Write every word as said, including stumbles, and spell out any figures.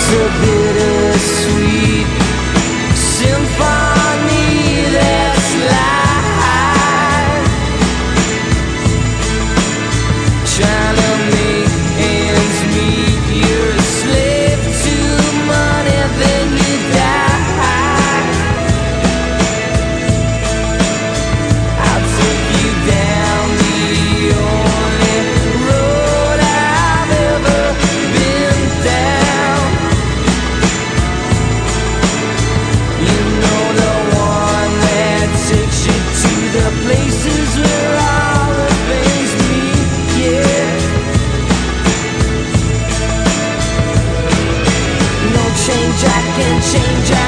a bittersweet symphony that's life, trying to make ends meet. You're a slave to money, then you die. I'll take you down the only road I've ever been down. You know, the one that takes you to the places where all the things meet, yeah. No change I can change.